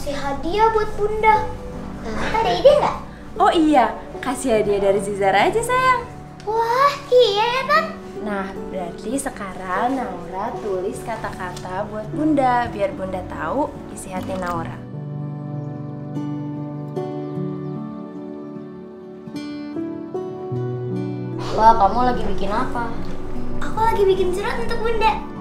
kasih hadiah buat Bunda. Ada ide nggak? Oh iya, kasih hadiah dari Zizar aja sayang. Wah, iya ya Tan. Nah, berarti sekarang Naura tulis kata-kata buat Bunda, biar Bunda tahu isi hati Naura. Wah, kamu lagi bikin apa? Aku lagi bikin surat untuk Bunda.